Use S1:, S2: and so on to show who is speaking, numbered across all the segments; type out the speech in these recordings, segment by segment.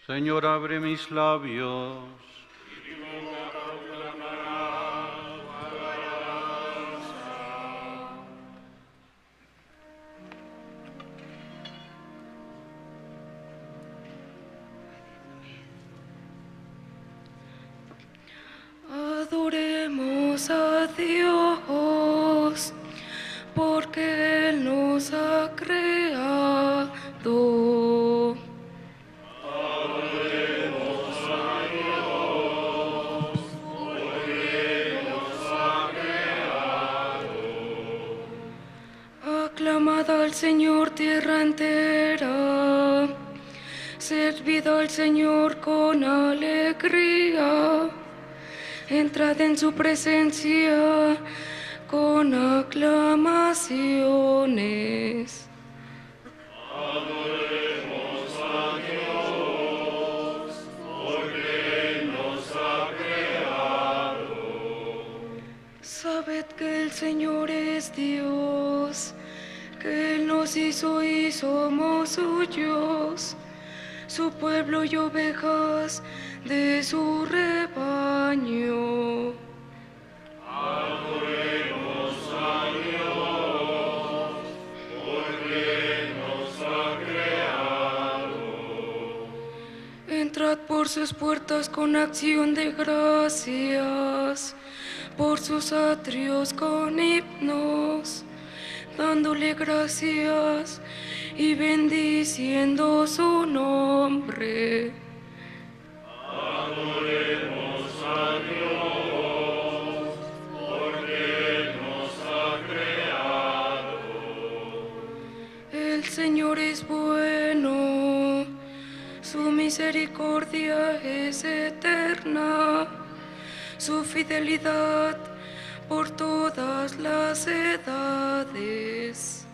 S1: Señor, abre mis labios.
S2: Adoremos a Dios, porque Él nos ha creado.
S3: Adoremos a Dios, porque nos ha creado.
S2: Aclamad al Señor tierra entera, servid al Señor con alegría. Entrad en su presencia con aclamaciones.
S3: Adoremos a Dios, porque nos ha creado.
S2: Sabed que el Señor es Dios, que Él nos hizo y somos suyos, su pueblo y ovejas de su rebaño.
S3: Adoremos a Dios, porque nos ha creado.
S2: Entrad por sus puertas con acción de gracias, por sus atrios con himnos, dándole gracias y bendiciendo su nombre.
S3: Adoremos a Dios, porque nos ha creado.
S2: El Señor es bueno, su misericordia es eterna, su fidelidad por todas las edades.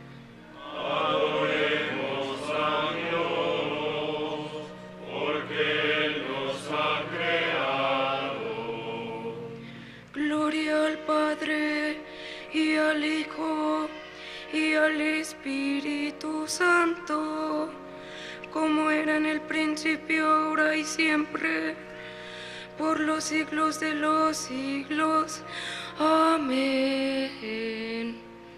S3: Adoremos a Dios, porque Él nos ha creado.
S2: Gloria al Padre y al Hijo y al Espíritu Santo, como era en el principio, ahora y siempre, por los siglos de los siglos. Amén.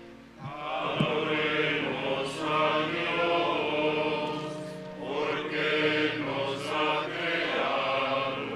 S3: Adoremos a Dios, porque Él nos ha creado.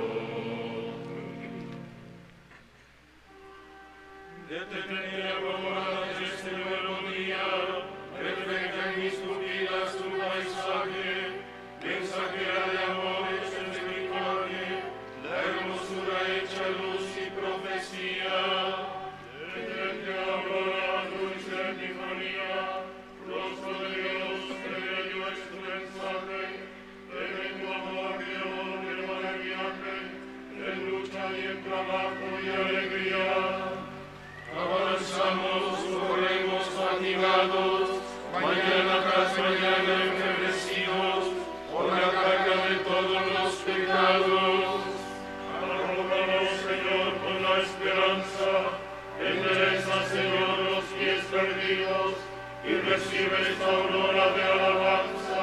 S3: Detened ahora este nuevo día, refleja en mis pupilas tu paisaje, mensajera de amores desde mi carne, la hermosura hecha luz y profecía. Detente ahora, dulce epifanía, rostro de Dios, que bello es tu mensaje, en tu amor y odio de viaje, en lucha y en trabajo y alegría. Avanzamos, corremos fatigados, mañana tras mañana enfebrecidos, por la carga de todos los pecados. Arrójanos, Señor, con la esperanza, endereza, Señor, los pies perdidos, y recibe esta aurora de alabanza.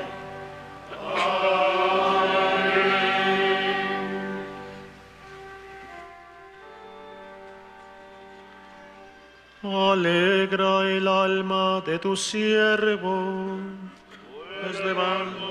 S3: Amén.
S4: Alegra el alma de tu siervo, pues levanta.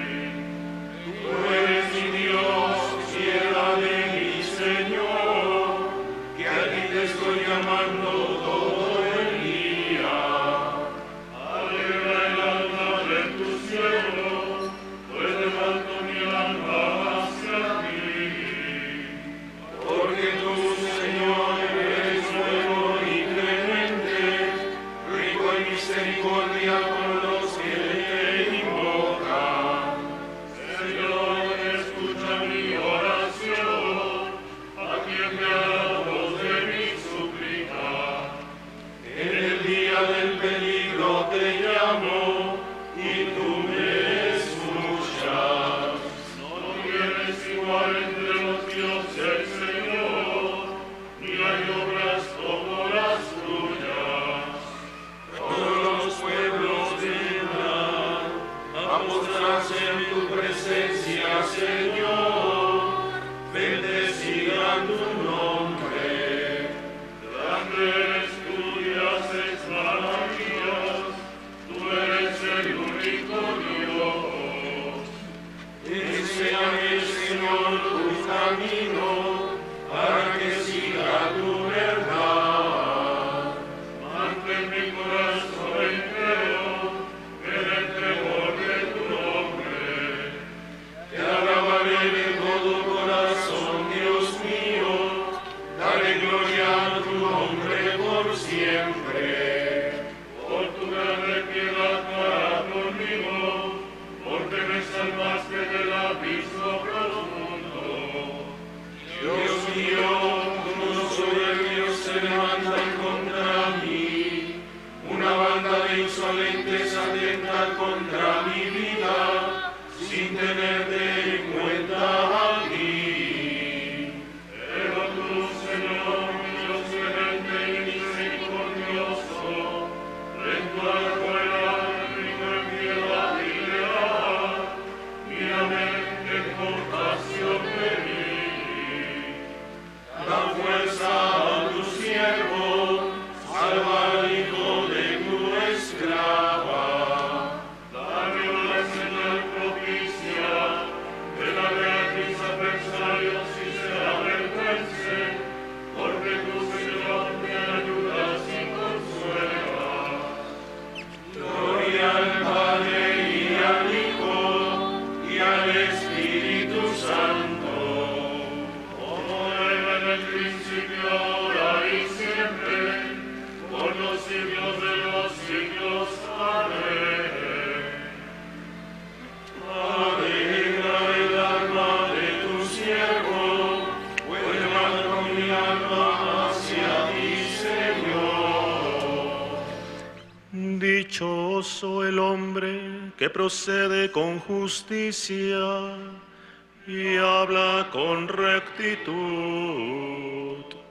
S3: Tú eres mi Dios, piedad de mi Señor. camino, para que siga tu verdad. Mantén mi corazón entero en el temor de tu nombre. Te alabaré de todo corazón, Dios mío, daré gloria a tu nombre por siempre. Por tu grande piedad para conmigo, porque me salvaste del abismo profundo. Dios mío, unos soberbios se levantan contra mí, una banda de insolentes atenta contra mi vida, sin tenerte en cuenta a mí. Pero tú, Señor, Dios clemente y misericordioso, lento al fuego, rico en piedad y leal, mírame en compasión de mí. Da fuerza a tu siervo, salva al hijo de tu esclava. Dame una señal propicia, de la Beatriz adversarios y se avergüencen, porque tu Señor me ayudas y consuelas. Gloria al Padre y al Hijo y al Espíritu Santo, como era en el principio, ahora y siempre, por los siglos de los siglos. Amén. Alegra el alma de tu siervo, vuelva con mi alma hacia ti, Señor.
S4: Dichoso el hombre que procede con justicia y habla con rectitud.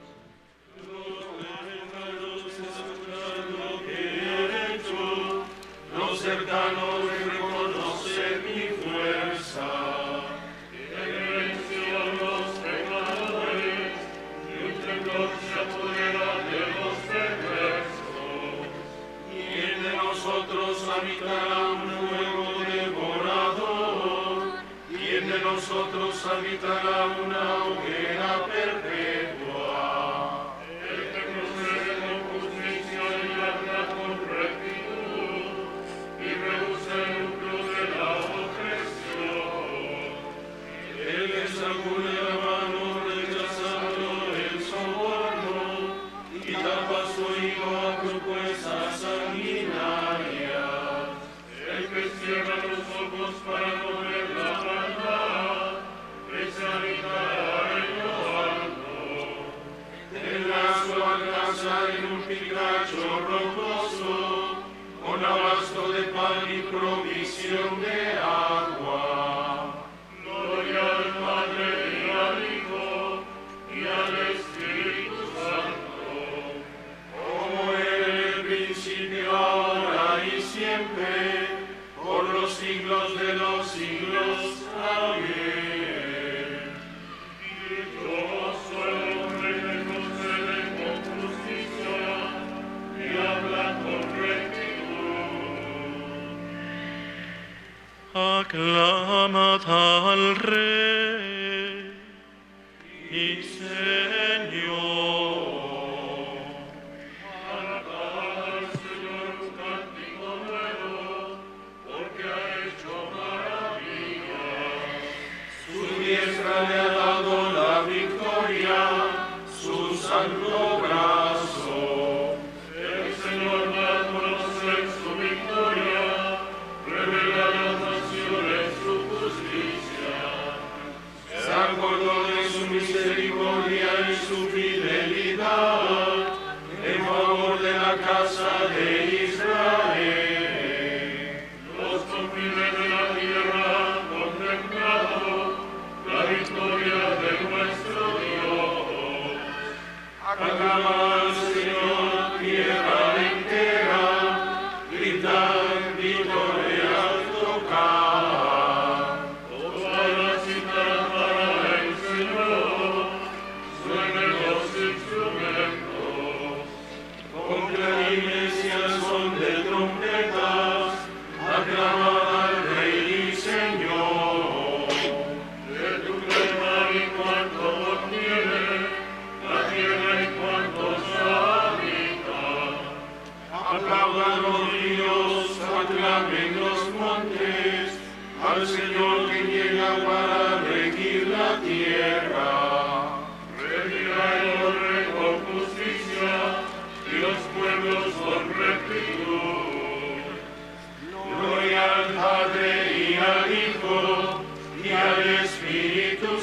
S3: Los cercanos reconocen mi fuerza. Silencian los pecadores y un temblor se apodera de los perversos. ¿Quién de nosotros habitará un fuego devorador? ¿Quién de nosotros habitará una hoguera perpetua? El que procede con justicia y habla con rectitud, y rehúsa el lucro de la opresión. El que sacude la mano rechazando el soborno y tapa su oído a propuestas sanguinarias. El que cierra los ojos para no ver la maldad, ese habitará en lo alto. Tendrá su alcázar en un picacho rocoso, con abasto de pan y provisión de agua. Gloria al Padre y al Hijo y al Espíritu Santo, como era en el principio, ahora y siempre, por los siglos de los siglos. Amén. Dichoso el hombre que procede con justicia y habla con rectitud.
S4: Aclamad al Rey y Señor.
S3: Cantad al Señor un cántico nuevo, porque ha hecho maravillas. Su diestra le ha dado la victoria, su santo brazo. El Señor da a conocer su victoria, revela a las naciones su justicia. Se acordó de su misericordia y su fidelidad en favor de la casa de Israel. Los confines de la tierra han contemplado la victoria de nuestro Dios. Aclama al Señor, tierra entera, gritad, victoria, tocad. Todas las citas para el Señor, suenen los instrumentos. Con clarines y al son de trompetas, aclamad al Rey y Señor. De tu crema y cuanto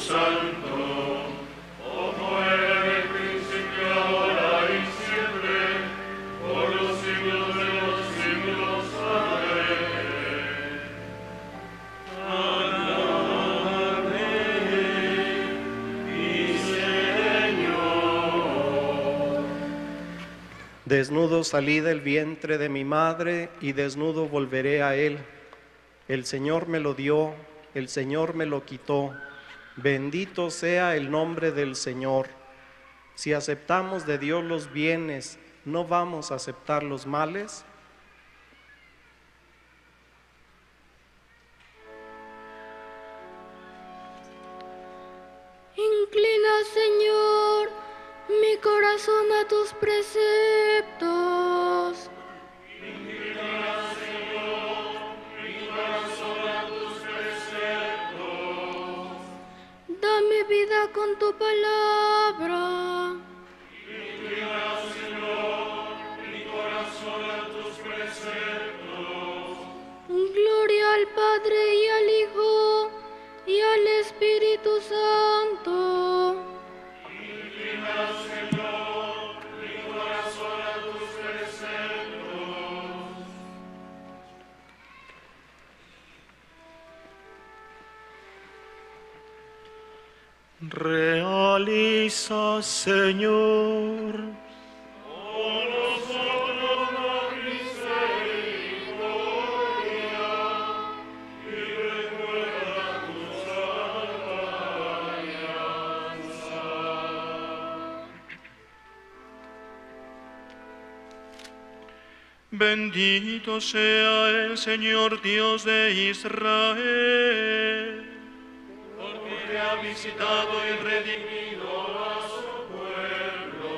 S3: Santo, como era en el principio, ahora y siempre, por los siglos de los siglos. Amén. Mi Señor.
S4: Desnudo salí del vientre de mi madre y desnudo volveré a él. El Señor me lo dio, el Señor me lo quitó. Bendito sea el nombre del Señor. Si aceptamos de Dios los bienes, ¿no vamos a aceptar los males?
S2: Inclina, Señor, mi corazón a tus preceptos.
S3: Inclina, Señor, mi corazón a tus preceptos.
S2: Dame vida con tu palabra.
S3: Inclina, Señor, mi corazón a tus preceptos.
S2: Gloria al Padre y al Hijo y al Espíritu Santo.
S3: Inclina, Señor, mi corazón a tus preceptos.
S4: Realiza, Señor,
S3: Por nosotros la misericordia y recuerda tu santa alianza.
S4: bendito sea el Señor Dios de Israel,
S3: Porque ha visitado y redimido a su pueblo,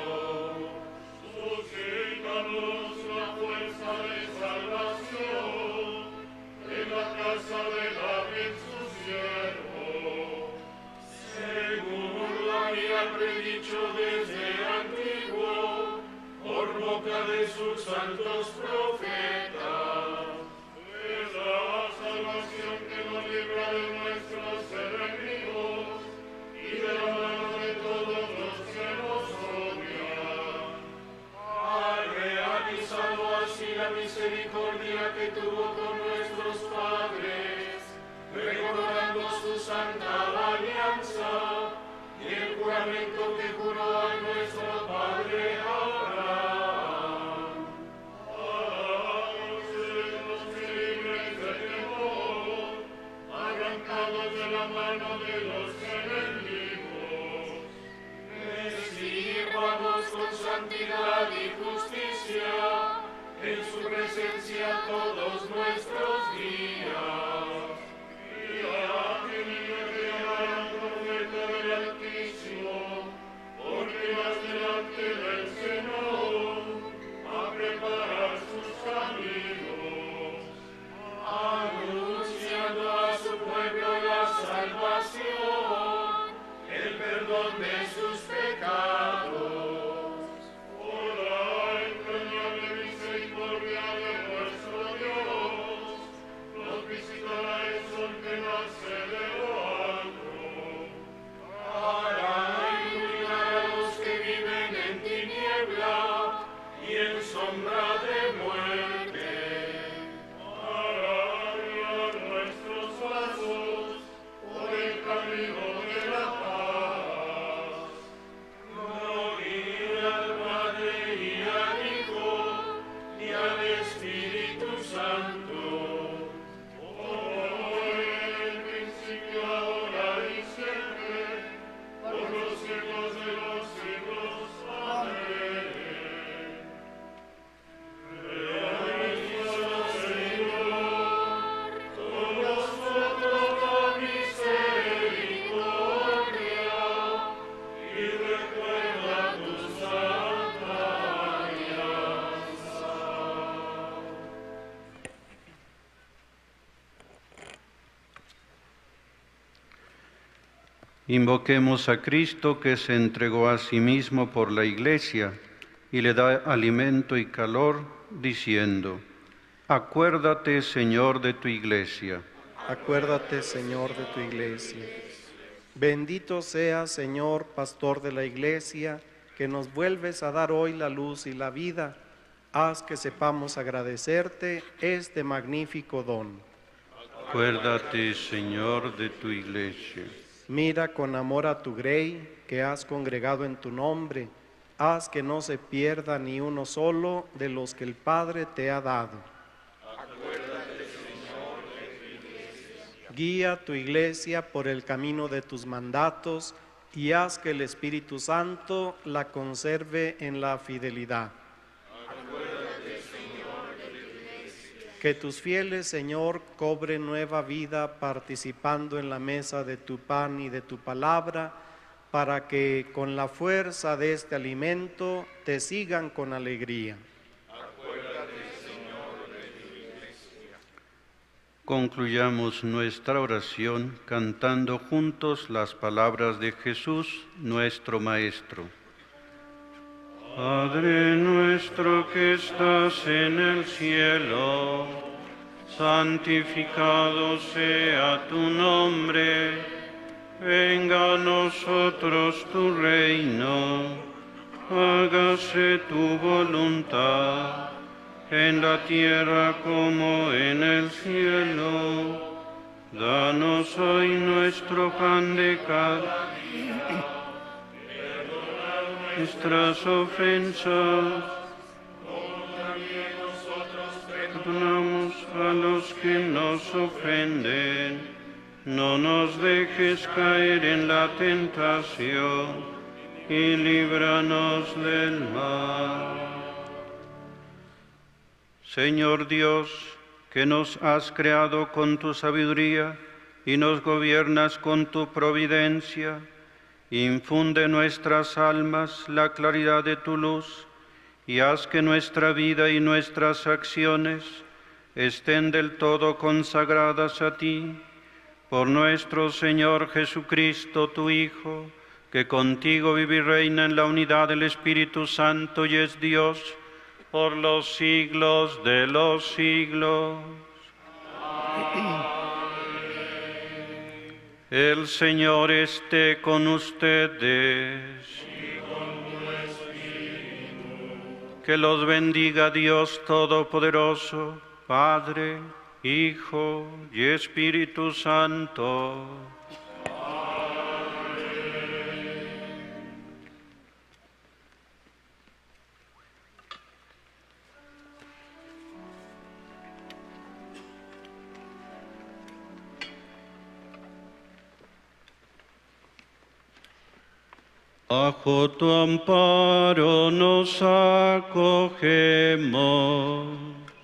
S3: suscítanos la fuerza de salvación en la casa de David su siervo, según lo había predicho desde antiguo, por boca de sus santos profetas. Es la salvación que nos libra de nuestros enemigos y de la mano de todos los que nos odian. Ha realizado así la misericordia que tuvo con nuestros padres, recordando su santa alianza y el juramento que juró a nuestro padre Abraham. Los libres de temor, arrancados de la mano de los enemigos, sirvamos con santidad y justicia en su presencia todos nuestros días. Y a quien le harán profeta del Altísimo, porque vas delante del Señor a preparar sus caminos, anunciando a su pueblo la salvación, el perdón de sus pecados. Por la entrañable misericordia de nuestro Dios, nos visitará el sol que nace de lo alto, para iluminar a los que viven en tiniebla y en sombra de muerte, para guiar nuestros pasos por el camino de la paz. Gloria al Padre y al Hijo y al Espíritu Santo, como en el principio, ahora y siempre, por los siglos de los siglos. Amén. Realiza, Señor, con nosotros la misericordia y recuerda tu santa alianza.
S1: Invoquemos a Cristo que se entregó a sí mismo por la Iglesia y le da alimento y calor, diciendo: Acuérdate, Señor, de tu Iglesia.
S4: acuérdate, Señor, de tu iglesia. Bendito seas, Señor, pastor de la iglesia, que nos vuelves a dar hoy la luz y la vida. Haz que sepamos agradecerte este magnífico don.
S1: Acuérdate, Señor, de tu iglesia.
S4: Mira con amor a tu grey, que has congregado en tu nombre. Haz que no se pierda ni uno solo de los que el Padre te ha dado.
S3: Acuérdate, Señor, de tu iglesia.
S4: Guía tu iglesia por el camino de tus mandatos y haz que el Espíritu Santo la conserve en la fidelidad.
S3: Acuérdate, Señor, de tu iglesia.
S4: Que tus fieles, Señor, cobren nueva vida participando en la mesa de tu pan y de tu palabra, para que con la fuerza de este alimento te sigan con alegría.
S3: Acuérdate, Señor, de tu iglesia.
S1: Concluyamos nuestra oración cantando juntos las palabras de Jesús, nuestro Maestro. Padre nuestro que estás en el cielo, santificado sea tu nombre. Venga a nosotros tu reino, hágase tu voluntad, en la tierra como en el cielo. Danos hoy nuestro pan de cada día, perdona nuestras ofensas, como también nosotros perdonamos a los que nos ofenden. No nos dejes caer en la tentación y líbranos del mal. Señor Dios, que nos has creado con tu sabiduría y nos gobiernas con tu providencia, infunde en nuestras almas la claridad de tu luz y haz que nuestra vida y nuestras acciones estén del todo consagradas a ti. Por nuestro Señor Jesucristo, tu Hijo, que contigo vive y reina en la unidad del Espíritu Santo y es Dios por los siglos de los siglos. Amén. El Señor esté con ustedes.
S3: Y con tu espíritu.
S1: Que los bendiga Dios Todopoderoso, Padre, Hijo y Espíritu Santo. Bajo tu amparo nos acogemos.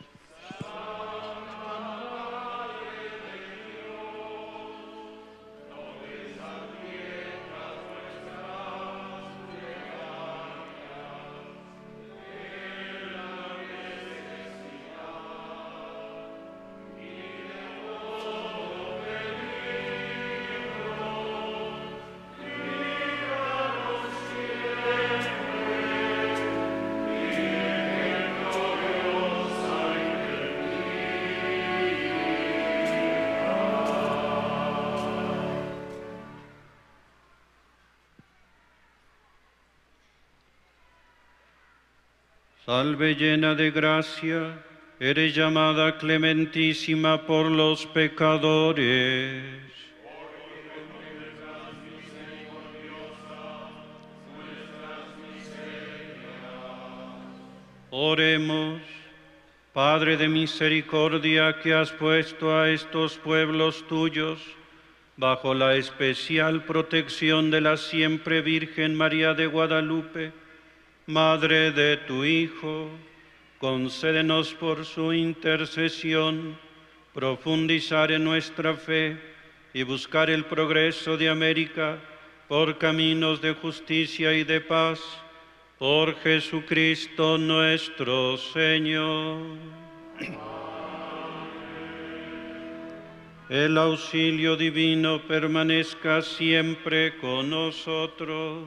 S1: Salve llena de gracia, eres llamada clementísima por los pecadores. Oremos, Padre de misericordia, que has puesto a estos pueblos tuyos bajo la especial protección de la siempre Virgen María de Guadalupe, Madre de tu Hijo, concédenos por su intercesión profundizar en nuestra fe y buscar el progreso de América por caminos de justicia y de paz, por Jesucristo nuestro Señor. El auxilio divino permanezca siempre con nosotros.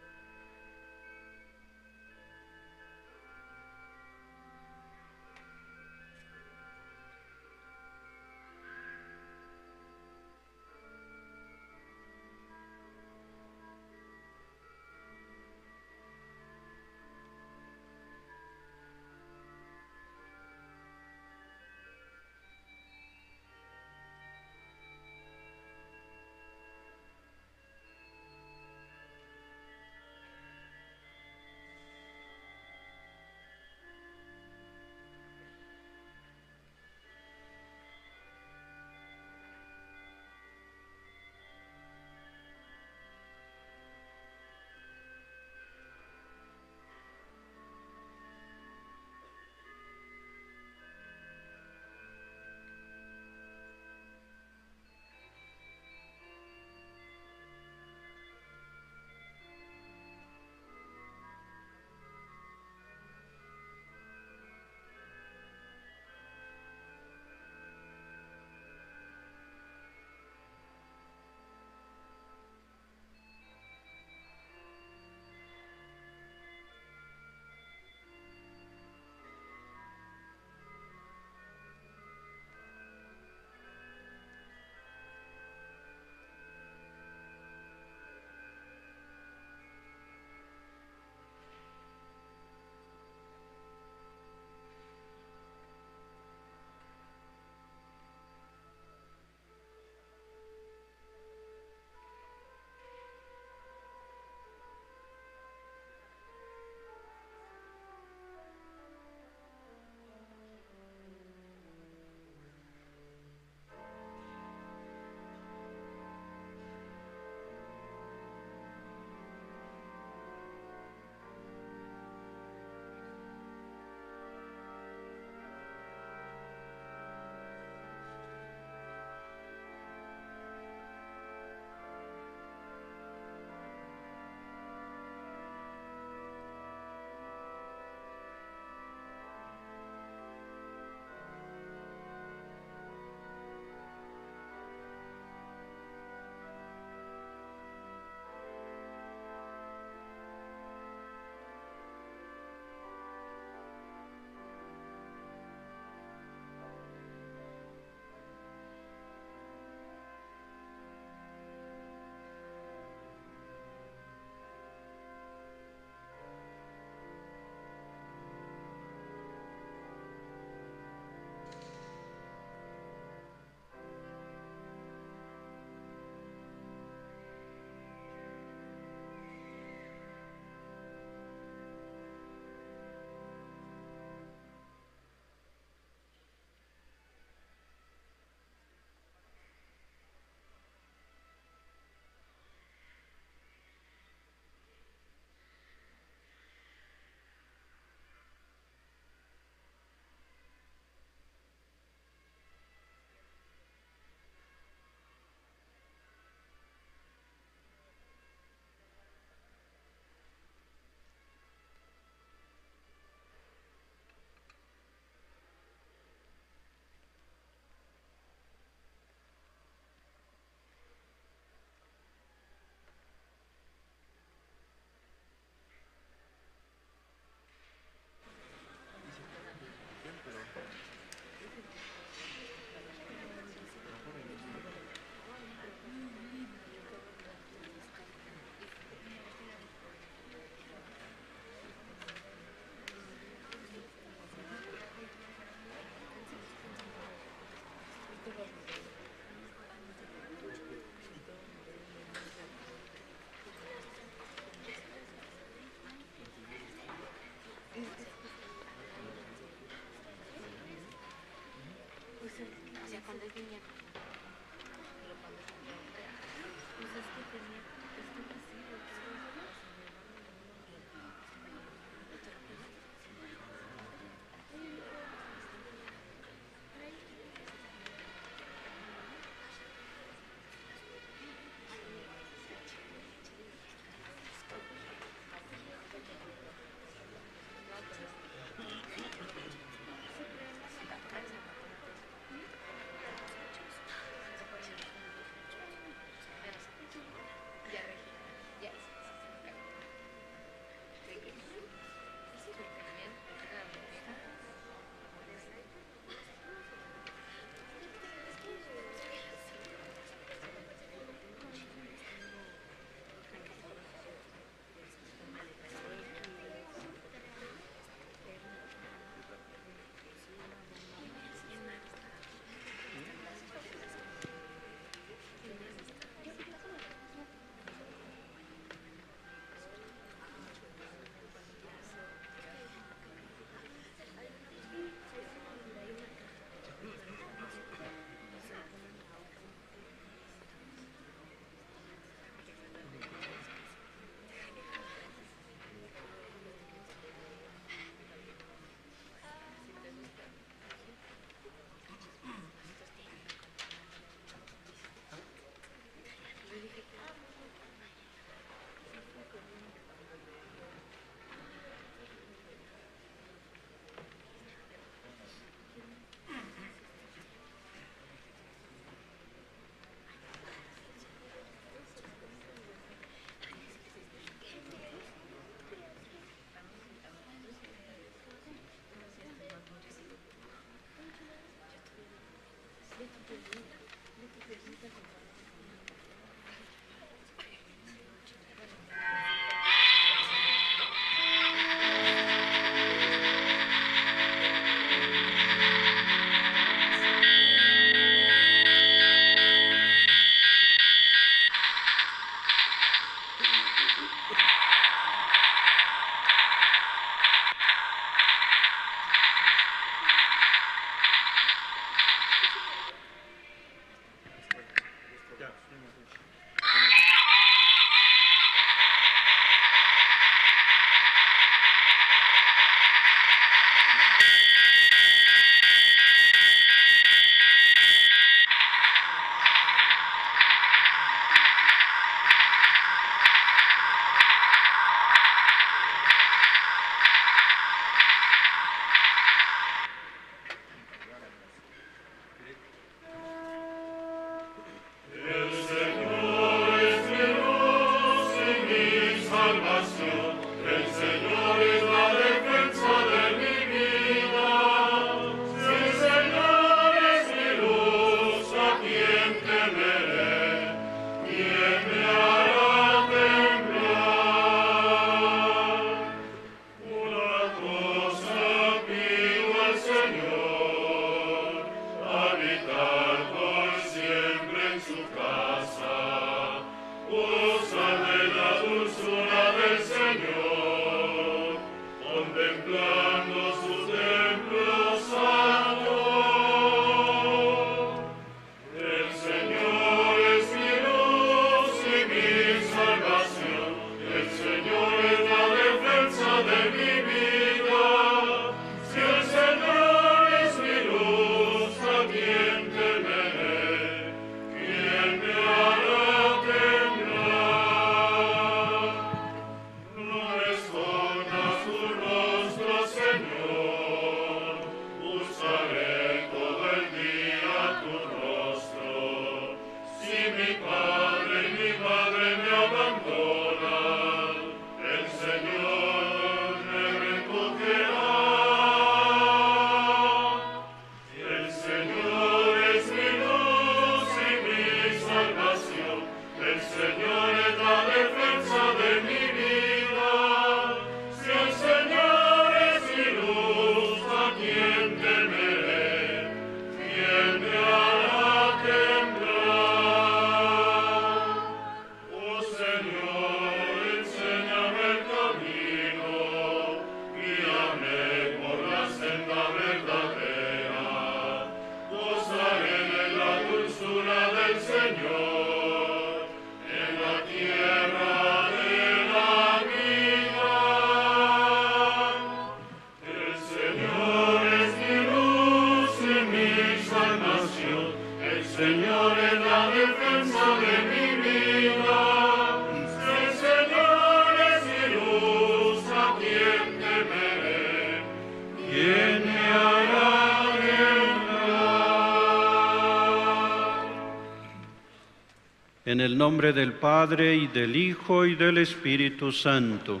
S1: En el nombre del Padre, y del Hijo, y del Espíritu Santo.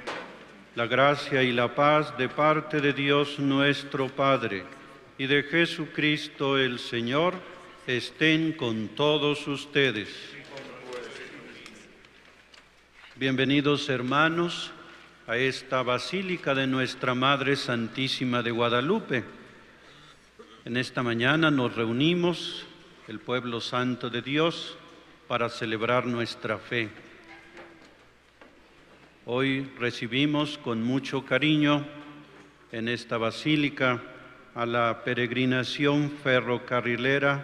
S1: La gracia y la paz de parte de Dios nuestro Padre y de Jesucristo el Señor estén con todos ustedes. Bienvenidos, hermanos, a esta Basílica de Nuestra Madre Santísima de Guadalupe. En esta mañana nos reunimos, el pueblo santo de Dios, para celebrar nuestra fe. Hoy recibimos con mucho cariño en esta basílica a la peregrinación ferrocarrilera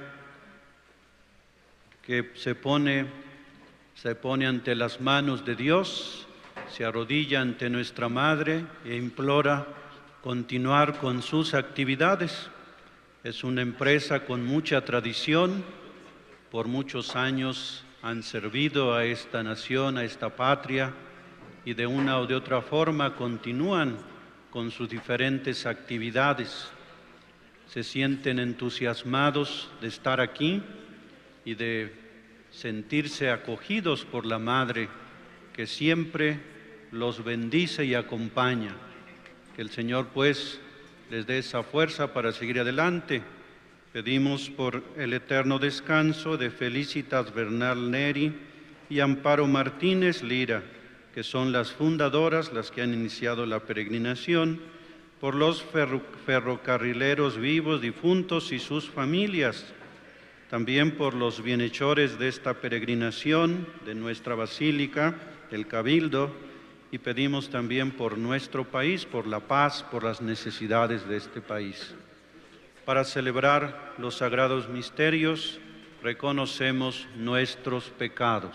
S1: que se pone ante las manos de Dios, se arrodilla ante nuestra Madre e implora continuar con sus actividades. Es una empresa con mucha tradición. Por muchos años han servido a esta nación, a esta patria, y de una o de otra forma continúan con sus diferentes actividades. Se sienten entusiasmados de estar aquí y de sentirse acogidos por la Madre, que siempre los bendice y acompaña. Que el Señor, pues, les dé esa fuerza para seguir adelante. Pedimos por el eterno descanso de Felicitas Bernal Neri y Amparo Martínez Lira, que son las fundadoras, las que han iniciado la peregrinación, por los ferrocarrileros vivos, difuntos y sus familias, también por los bienhechores de esta peregrinación, de nuestra basílica, del Cabildo, y pedimos también por nuestro país, por la paz, por las necesidades de este país. Para celebrar los sagrados misterios, reconocemos nuestros pecados.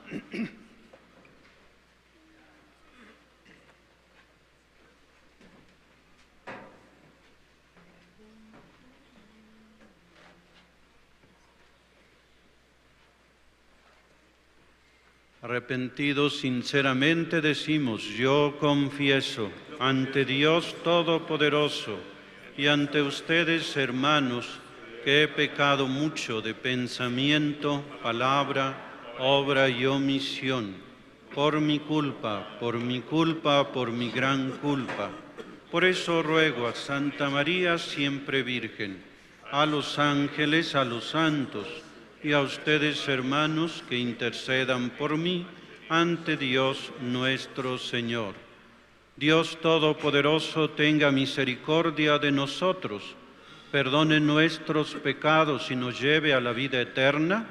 S1: Arrepentidos sinceramente decimos: yo confieso ante Dios Todopoderoso y ante ustedes, hermanos, que he pecado mucho de pensamiento, palabra, obra y omisión, por mi culpa, por mi gran culpa. Por eso ruego a Santa María, siempre Virgen, a los ángeles, a los santos, y a ustedes, hermanos, que intercedan por mí ante Dios nuestro Señor. Dios Todopoderoso tenga misericordia de nosotros, perdone nuestros pecados y nos lleve a la vida eterna.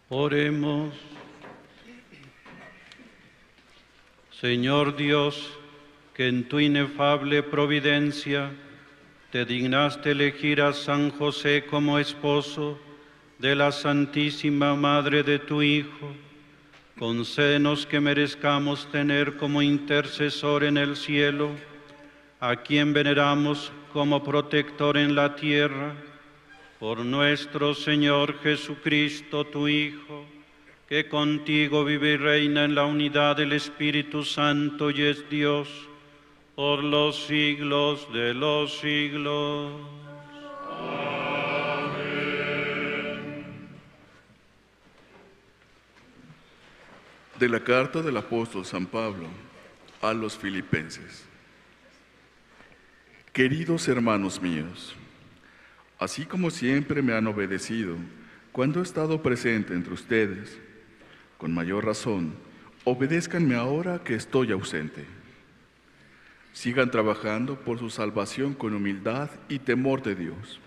S1: Oremos. Señor Dios, que en tu inefable providencia te dignaste elegir a San José como esposo de la Santísima Madre de tu Hijo, concédenos que merezcamos tener como intercesor en el cielo a quien veneramos como protector en la tierra, por nuestro Señor Jesucristo, tu Hijo, que contigo vive y reina en la unidad del Espíritu Santo y es Dios, por los siglos de los siglos.
S5: De la carta del apóstol San Pablo a los filipenses. Queridos hermanos míos, así como siempre me han obedecido cuando he estado presente entre ustedes, con mayor razón, obedézcanme ahora que estoy ausente. Sigan trabajando por su salvación con humildad y temor de Dios,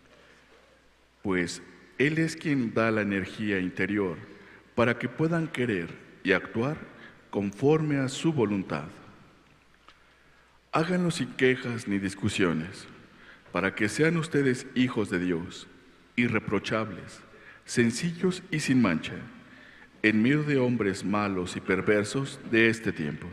S5: pues Él es quien da la energía interior para que puedan querer y actuar conforme a su voluntad. Háganlo sin quejas ni discusiones, para que sean ustedes hijos de Dios, irreprochables, sencillos y sin mancha, en medio de hombres malos y perversos de este tiempo.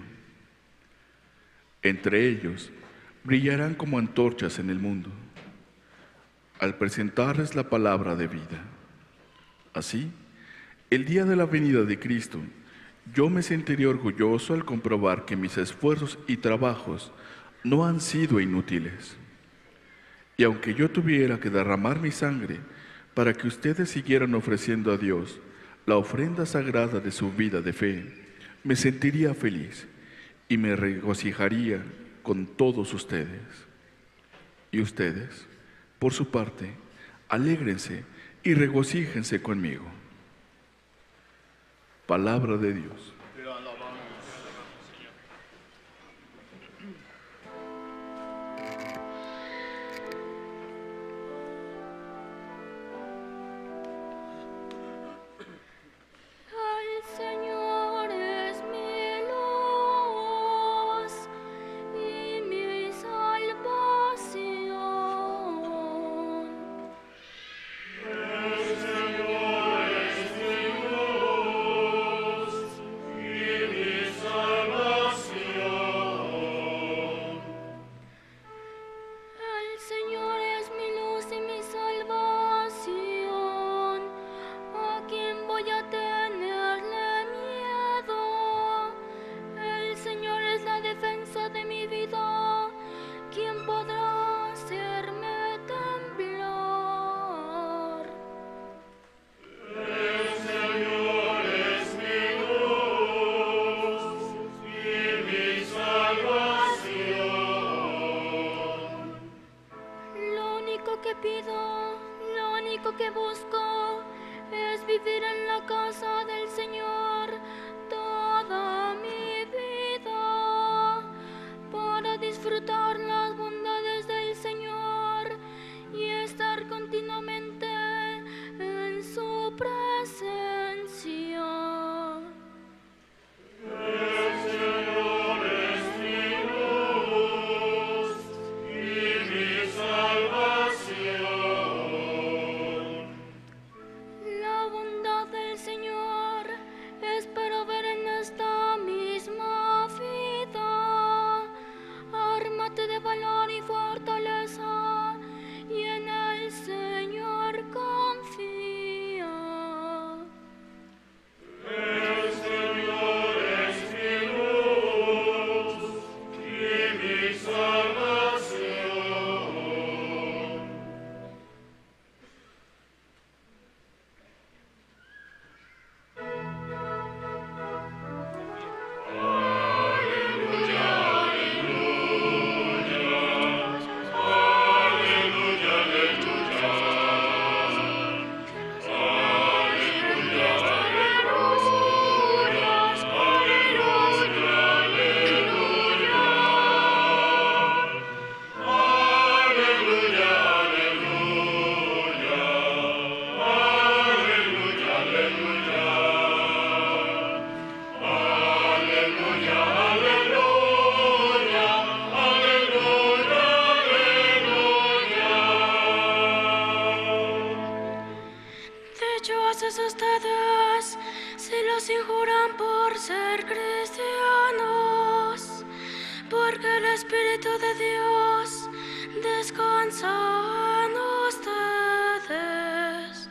S5: Entre ellos brillarán como antorchas en el mundo, al presentarles la palabra de vida. Así, el día de la venida de Cristo, yo me sentiré orgulloso al comprobar que mis esfuerzos y trabajos no han sido inútiles. Y aunque yo tuviera que derramar mi sangre para que ustedes siguieran ofreciendo a Dios la ofrenda sagrada de su vida de fe, me sentiría feliz y me regocijaría con todos ustedes. Y ustedes, por su parte, alégrense y regocíjense conmigo. Palabra de Dios.
S2: días se los injuran por ser cristianos, porque el Espíritu de Dios descansa en ustedes.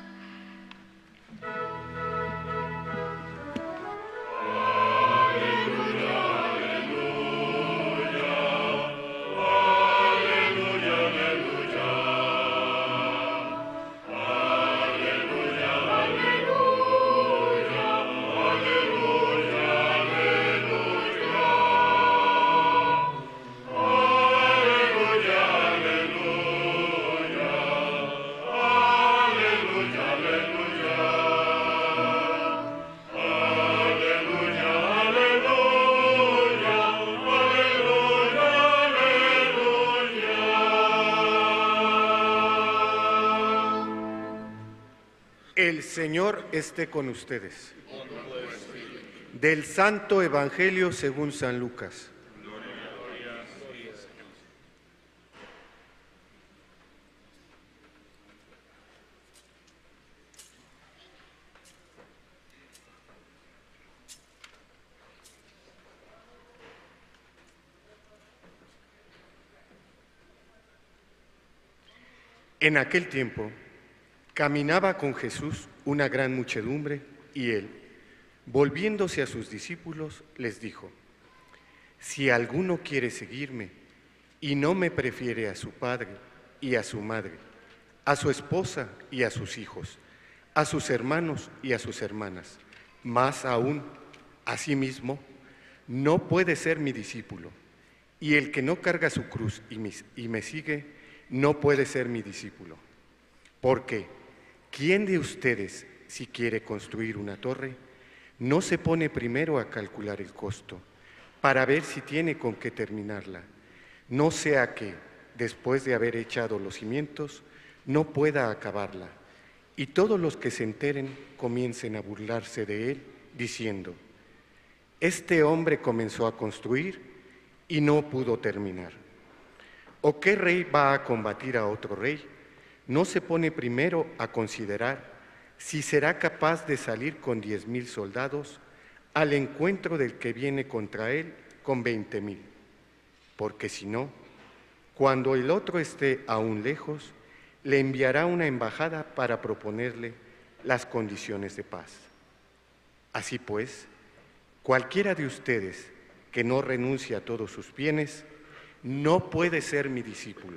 S6: El Señor esté con ustedes. Del Santo Evangelio según San Lucas. En aquel tiempo caminaba con Jesús una gran muchedumbre y él, volviéndose a sus discípulos, les dijo: si alguno quiere seguirme y no me prefiere a su padre y a su madre, a su esposa y a sus hijos, a sus hermanos y a sus hermanas, más aún a sí mismo, no puede ser mi discípulo. Y el que no carga su cruz y me sigue, no puede ser mi discípulo. Porque ¿quién de ustedes, si quiere construir una torre, no se pone primero a calcular el costo para ver si tiene con qué terminarla? No sea que, después de haber echado los cimientos, no pueda acabarla, y todos los que se enteren comiencen a burlarse de él, diciendo: este hombre comenzó a construir y no pudo terminar. ¿O qué rey va a combatir a otro rey? ¿No se pone primero a considerar si será capaz de salir con 10,000 soldados al encuentro del que viene contra él con 20,000? Porque si no, cuando el otro esté aún lejos, le enviará una embajada para proponerle las condiciones de paz. Así pues, cualquiera de ustedes que no renuncie a todos sus bienes, no puede ser mi discípulo.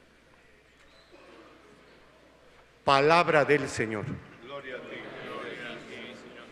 S6: Palabra del Señor.
S3: Gloria a ti, Señor.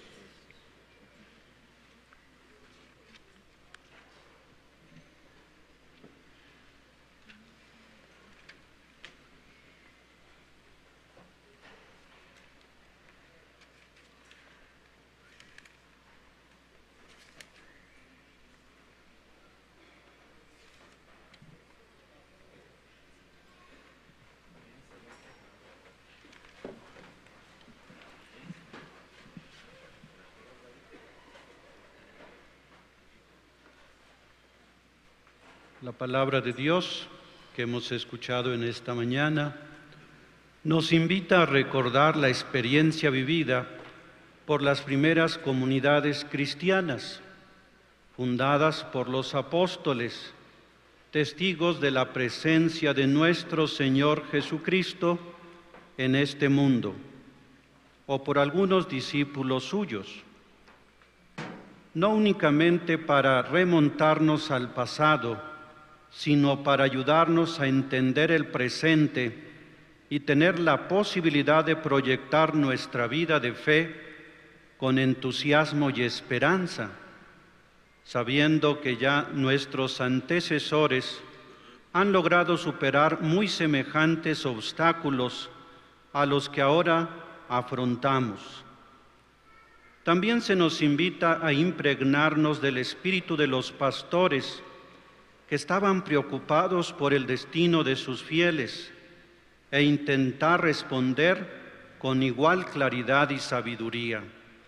S1: La palabra de Dios que hemos escuchado en esta mañana nos invita a recordar la experiencia vivida por las primeras comunidades cristianas, fundadas por los apóstoles, testigos de la presencia de nuestro Señor Jesucristo en este mundo, o por algunos discípulos suyos. No únicamente para remontarnos al pasado, sino para ayudarnos a entender el presente y tener la posibilidad de proyectar nuestra vida de fe con entusiasmo y esperanza, sabiendo que ya nuestros antecesores han logrado superar muy semejantes obstáculos a los que ahora afrontamos. También se nos invita a impregnarnos del espíritu de los pastores que estaban preocupados por el destino de sus fieles e intentar responder con igual claridad y sabiduría.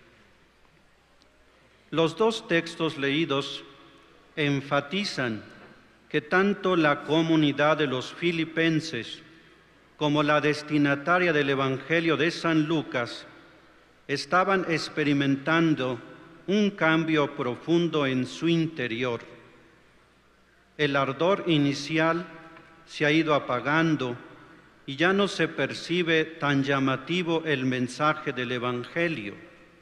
S1: Los dos textos leídos enfatizan que tanto la comunidad de los filipenses como la destinataria del Evangelio de San Lucas estaban experimentando un cambio profundo en su interior. El ardor inicial se ha ido apagando y ya no se percibe tan llamativo el mensaje del Evangelio.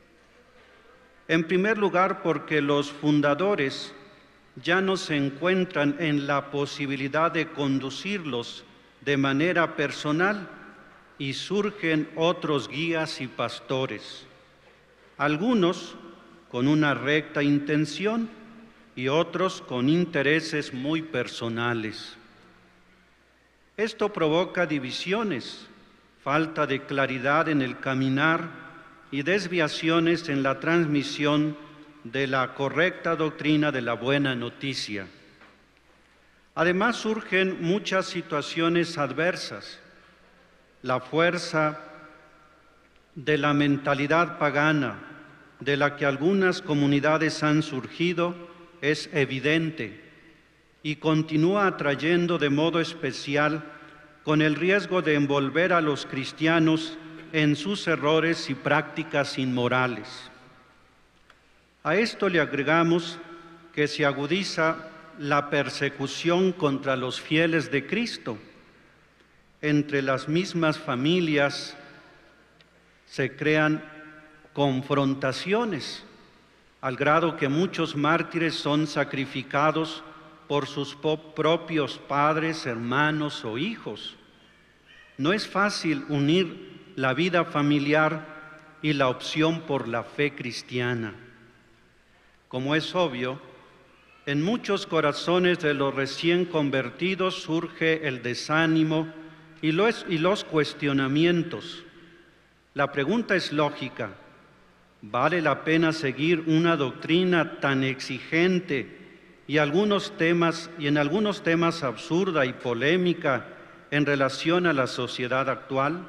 S1: En primer lugar, porque los fundadores ya no se encuentran en la posibilidad de conducirlos de manera personal y surgen otros guías y pastores, algunos con una recta intención y otros con intereses muy personales. Esto provoca divisiones, falta de claridad en el caminar y desviaciones en la transmisión de la correcta doctrina de la buena noticia. Además surgen muchas situaciones adversas. La fuerza de la mentalidad pagana de la que algunas comunidades han surgido es evidente y continúa atrayendo de modo especial con el riesgo de envolver a los cristianos en sus errores y prácticas inmorales. A esto le agregamos que se agudiza la persecución contra los fieles de Cristo. Entre las mismas familias se crean confrontaciones, al grado que muchos mártires son sacrificados por sus propios padres, hermanos o hijos. No es fácil unir la vida familiar y la opción por la fe cristiana. Como es obvio, en muchos corazones de los recién convertidos surge el desánimo y los cuestionamientos. La pregunta es lógica: ¿vale la pena seguir una doctrina tan exigente y en algunos temas absurda y polémica en relación a la sociedad actual?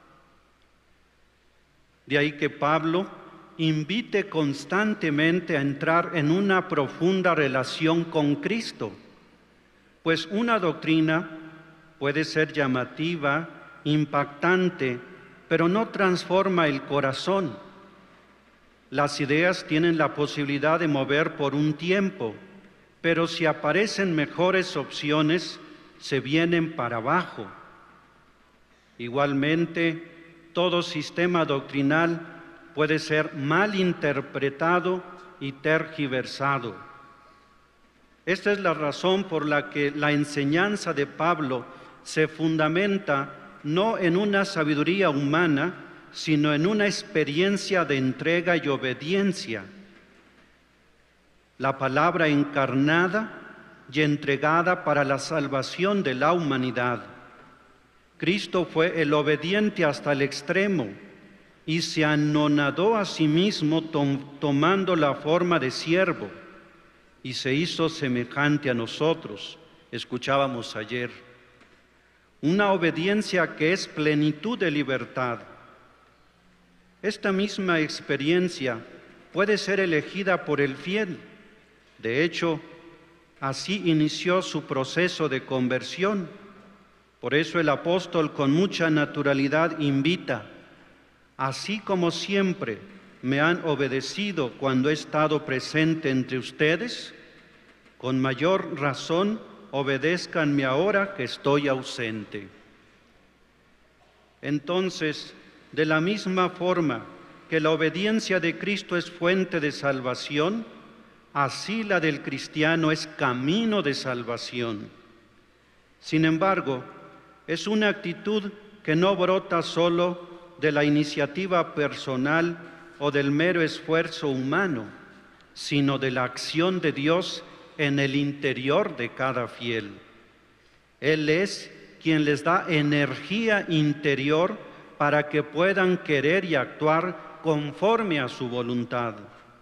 S1: De ahí que Pablo invite constantemente a entrar en una profunda relación con Cristo, pues una doctrina puede ser llamativa, impactante, pero no transforma el corazón. Las ideas tienen la posibilidad de mover por un tiempo, pero si aparecen mejores opciones, se vienen para abajo. Igualmente, todo sistema doctrinal puede ser mal interpretado y tergiversado. Esta es la razón por la que la enseñanza de Pablo se fundamenta no en una sabiduría humana, sino en una experiencia de entrega y obediencia. La palabra encarnada y entregada para la salvación de la humanidad. Cristo fue el obediente hasta el extremo y se anonadó a sí mismo tomando la forma de siervo y se hizo semejante a nosotros. Escuchábamos ayer. Una obediencia que es plenitud de libertad. Esta misma experiencia puede ser elegida por el fiel. De hecho, así inició su proceso de conversión. Por eso el apóstol con mucha naturalidad invita: así como siempre me han obedecido cuando he estado presente entre ustedes, con mayor razón obedézcanme ahora que estoy ausente. Entonces, de la misma forma que la obediencia de Cristo es fuente de salvación, así la del cristiano es camino de salvación. Sin embargo, es una actitud que no brota solo de la iniciativa personal o del mero esfuerzo humano, sino de la acción de Dios en el interior de cada fiel. Él es quien les da energía interior para que puedan querer y actuar conforme a su voluntad.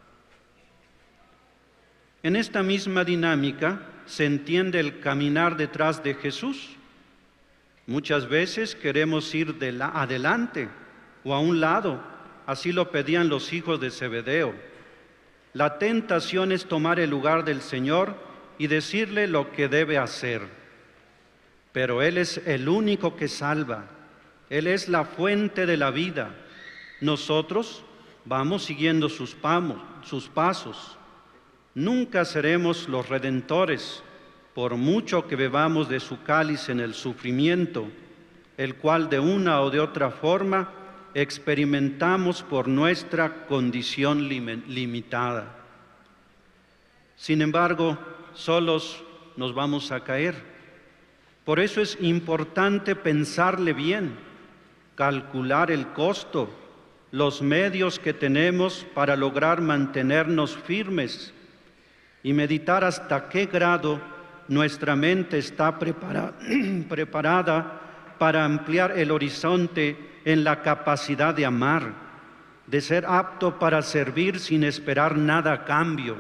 S1: En esta misma dinámica se entiende el caminar detrás de Jesús. Muchas veces queremos ir adelante o a un lado, así lo pedían los hijos de Zebedeo. La tentación es tomar el lugar del Señor y decirle lo que debe hacer. Pero Él es el único que salva. Él es la fuente de la vida. Nosotros vamos siguiendo sus pasos. Nunca seremos los redentores, por mucho que bebamos de su cáliz en el sufrimiento, el cual de una o de otra forma experimentamos por nuestra condición limitada. Sin embargo, solos nos vamos a caer. Por eso es importante pensarle bien, calcular el costo, los medios que tenemos para lograr mantenernos firmes y meditar hasta qué grado nuestra mente está preparada para ampliar el horizonte en la capacidad de amar, de ser apto para servir sin esperar nada a cambio.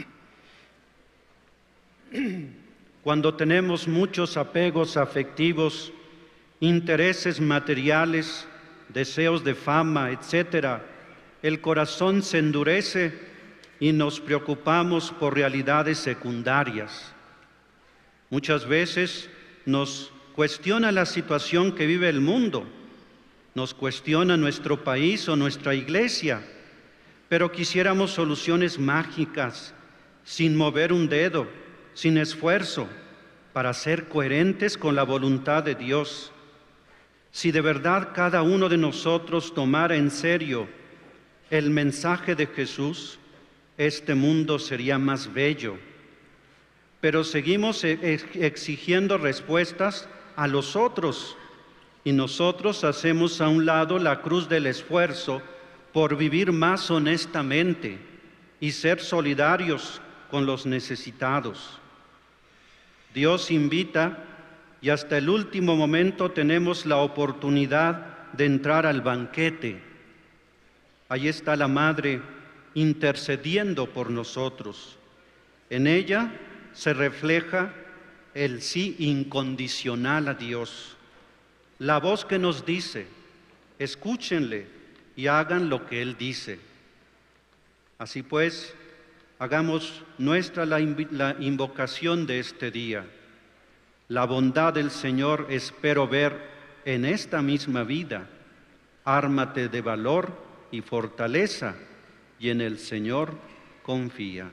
S1: Cuando tenemos muchos apegos afectivos, intereses materiales, deseos de fama, etc., el corazón se endurece y nos preocupamos por realidades secundarias. Muchas veces nos cuestiona la situación que vive el mundo, nos cuestiona nuestro país o nuestra iglesia, pero quisiéramos soluciones mágicas, sin mover un dedo, sin esfuerzo, para ser coherentes con la voluntad de Dios. Si de verdad cada uno de nosotros tomara en serio el mensaje de Jesús, este mundo sería más bello. Pero seguimos exigiendo respuestas a los otros y nosotros hacemos a un lado la cruz del esfuerzo por vivir más honestamente y ser solidarios con los necesitados. Dios invita y hasta el último momento tenemos la oportunidad de entrar al banquete. Ahí está la Madre intercediendo por nosotros. En ella se refleja el sí incondicional a Dios. La voz que nos dice, escúchenle y hagan lo que Él dice. Así pues, hagamos nuestra la invocación de este día. La bondad del Señor espero ver en esta misma vida. Ármate de valor y fortaleza, y en el Señor confía.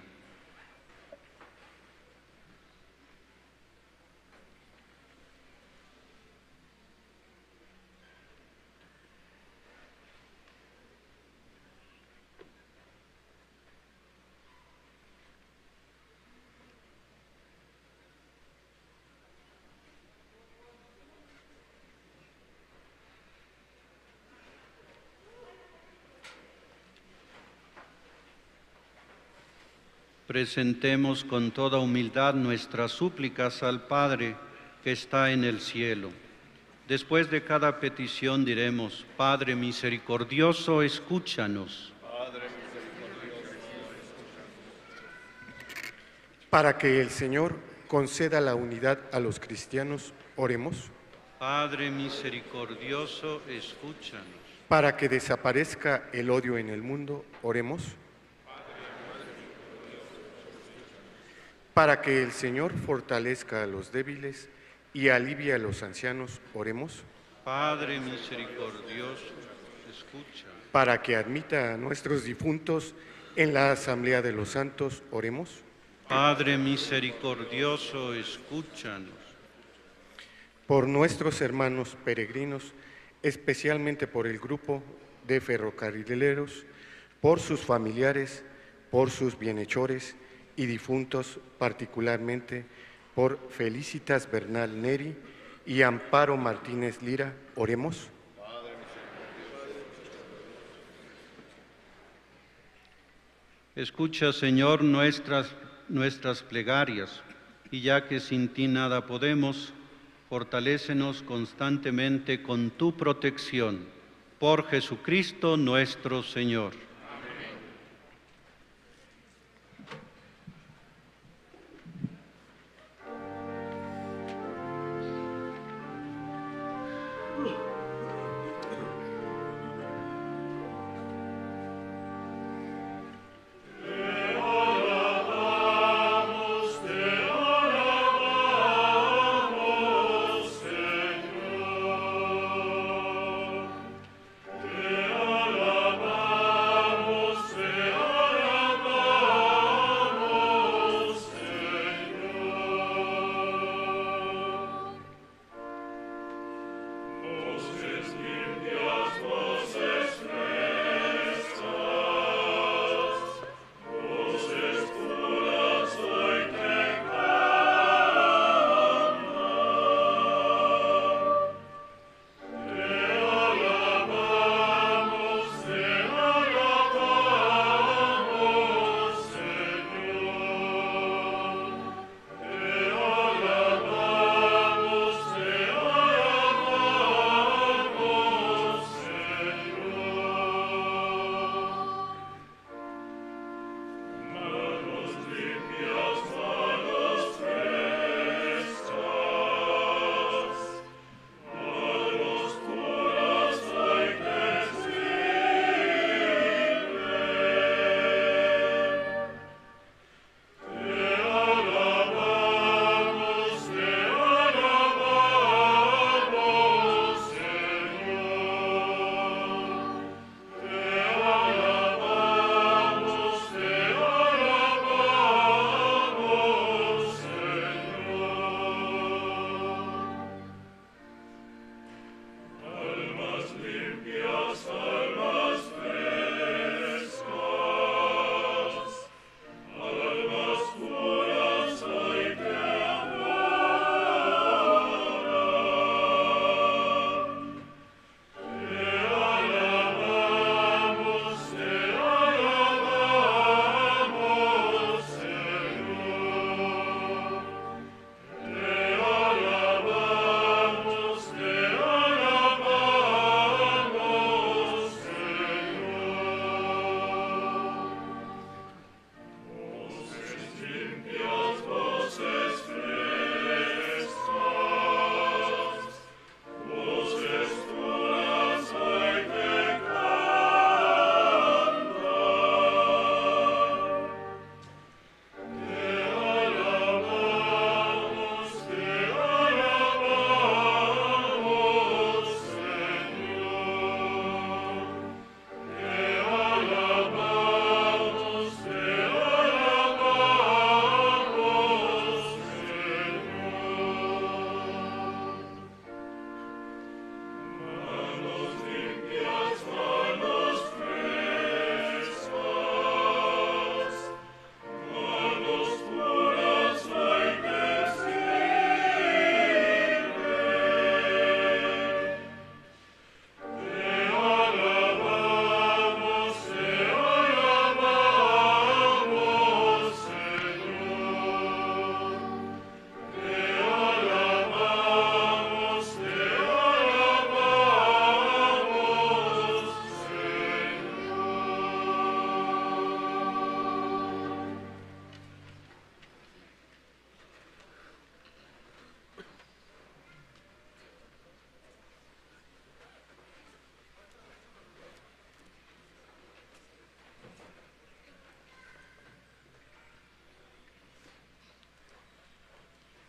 S1: Presentemos con toda humildad nuestras súplicas al Padre que está en el cielo. Después de cada petición diremos: Padre misericordioso, escúchanos.
S6: Para que el Señor conceda la unidad a los cristianos, oremos.
S1: Padre misericordioso, escúchanos.
S6: Para que desaparezca el odio en el mundo, oremos. Para que el Señor fortalezca a los débiles y alivie a los ancianos, oremos.
S1: Padre misericordioso, escucha.
S6: Para que admita a nuestros difuntos en la asamblea de los santos, oremos.
S1: Padre misericordioso, escúchanos.
S6: Por nuestros hermanos peregrinos, especialmente por el grupo de ferrocarrileros, por sus familiares, por sus bienhechores y difuntos, particularmente por Felicitas Bernal Neri y Amparo Martínez Lira, oremos.
S1: Escucha, Señor, nuestras plegarias, y ya que sin ti nada podemos, fortalécenos constantemente con tu protección. Por Jesucristo nuestro Señor.
S3: Te alabamos.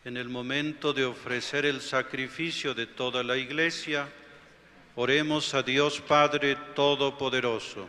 S1: En el momento de ofrecer el sacrificio de toda la Iglesia, oremos a Dios Padre Todopoderoso.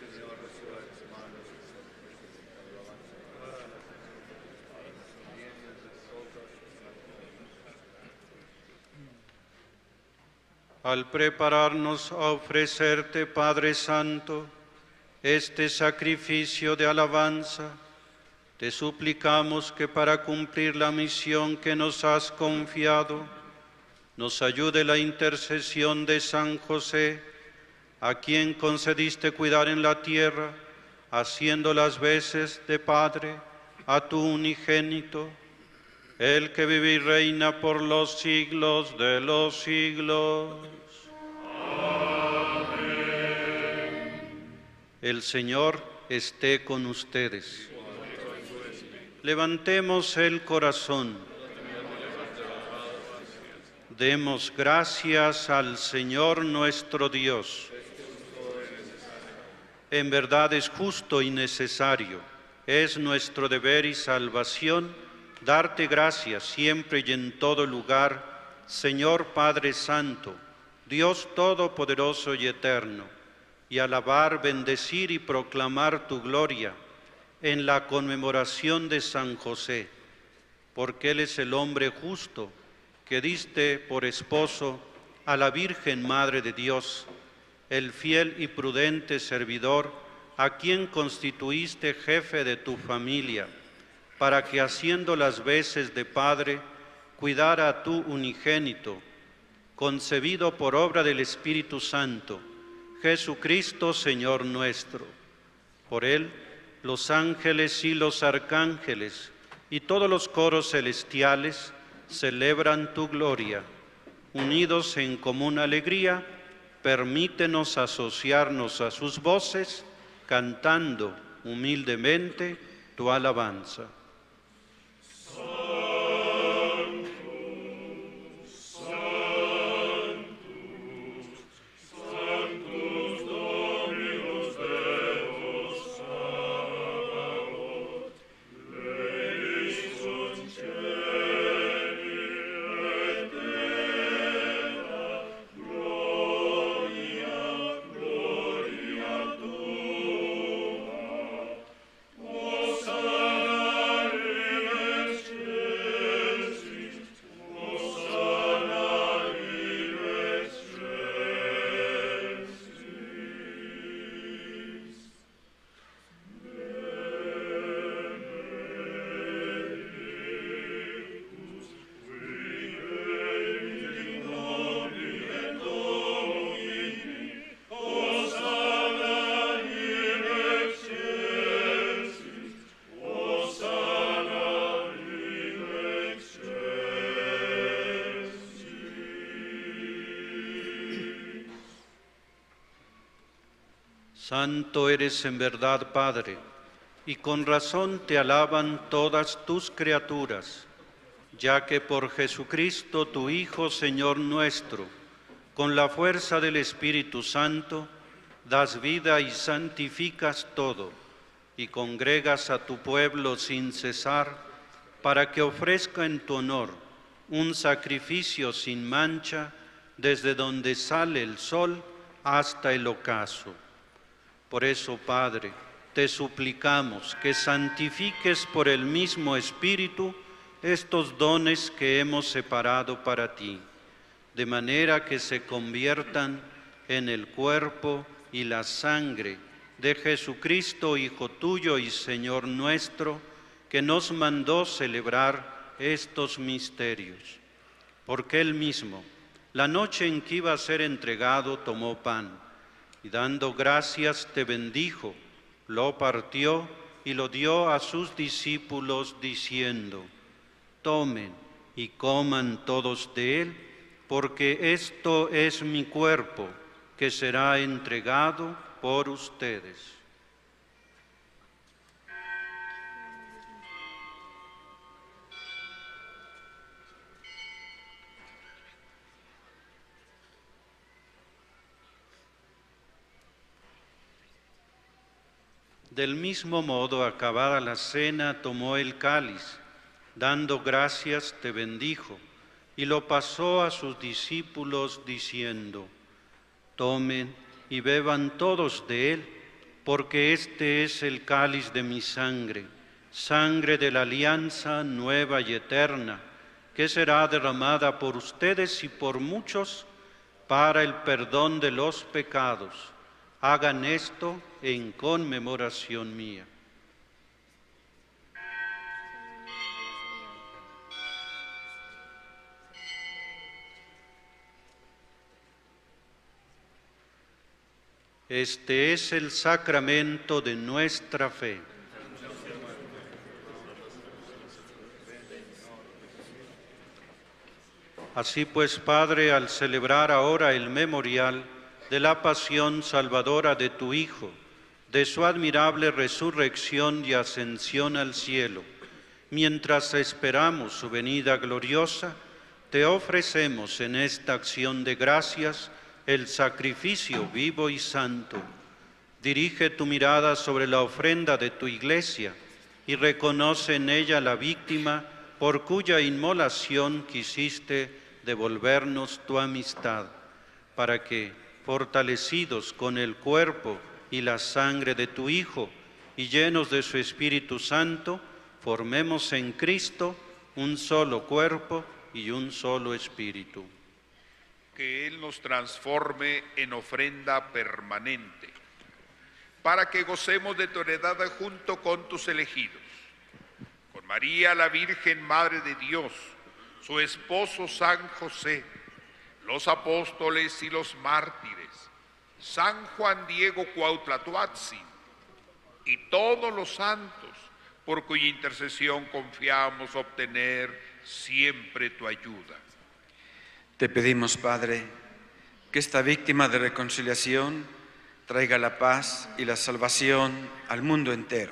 S1: Al prepararnos a ofrecerte, Padre Santo, este sacrificio de alabanza, te suplicamos que para cumplir la misión que nos has confiado, nos ayude la intercesión de San José, a quien concediste cuidar en la tierra, haciendo las veces de Padre a tu unigénito, el que vive y reina por los siglos de los siglos. Amén. El Señor esté con ustedes. Levantemos el corazón. Demos gracias al Señor nuestro Dios. En verdad es justo y necesario, es nuestro deber y salvación darte gracias siempre y en todo lugar, Señor Padre Santo, Dios Todopoderoso y Eterno, y alabar, bendecir y proclamar tu gloria en la conmemoración de San José, porque Él es el hombre justo que diste por esposo a la Virgen Madre de Dios, el fiel y prudente servidor a quien constituiste jefe de tu familia, para que haciendo las veces de Padre, cuidara a tu unigénito, concebido por obra del Espíritu Santo, Jesucristo Señor nuestro. Por Él, los ángeles y los arcángeles y todos los coros celestiales celebran tu gloria. Unidos en común alegría, permítenos asociarnos a sus voces, cantando humildemente tu alabanza. Santo eres en verdad, Padre, y con razón te alaban todas tus criaturas, ya que por Jesucristo, tu Hijo, Señor nuestro, con la fuerza del Espíritu Santo, das vida y santificas todo, y congregas a tu pueblo sin cesar, para que ofrezca en tu honor un sacrificio sin mancha, desde donde sale el sol hasta el ocaso. Por eso, Padre, te suplicamos que santifiques por el mismo Espíritu estos dones que hemos separado para ti, de manera que se conviertan en el cuerpo y la sangre de Jesucristo, Hijo tuyo y Señor nuestro, que nos mandó celebrar estos misterios. Porque Él mismo, la noche en que iba a ser entregado, tomó pan, y dando gracias te bendijo, lo partió y lo dio a sus discípulos diciendo: tomen y coman todos de él, porque esto es mi cuerpo, que será entregado por ustedes. Del mismo modo, acabada la cena, tomó el cáliz dando gracias te bendijo, y lo pasó a sus discípulos diciendo: tomen y beban todos de él, porque este es el cáliz de mi sangre, sangre de la alianza nueva y eterna, que será derramada por ustedes y por muchos para el perdón de los pecados. Hagan esto en conmemoración mía. Este es el sacramento de nuestra fe. Así pues, Padre, al celebrar ahora el memorial de la pasión salvadora de tu Hijo, de su admirable resurrección y ascensión al cielo, mientras esperamos su venida gloriosa, te ofrecemos en esta acción de gracias el sacrificio vivo y santo. Dirige tu mirada sobre la ofrenda de tu Iglesia y reconoce en ella la víctima por cuya inmolación quisiste devolvernos tu amistad, para que, fortalecidos con el cuerpo y la sangre de tu Hijo y llenos de su Espíritu Santo, formemos en Cristo un solo cuerpo y un solo espíritu.
S7: Que Él nos transforme en ofrenda permanente, para que gocemos de tu heredad junto con tus elegidos, con María la Virgen Madre de Dios, su esposo San José, los apóstoles y los mártires, San Juan Diego Cuauhtlatoatzin y todos los santos, por cuya intercesión confiamos obtener siempre tu ayuda.
S8: Te pedimos, Padre, que esta víctima de reconciliación traiga la paz y la salvación al mundo entero.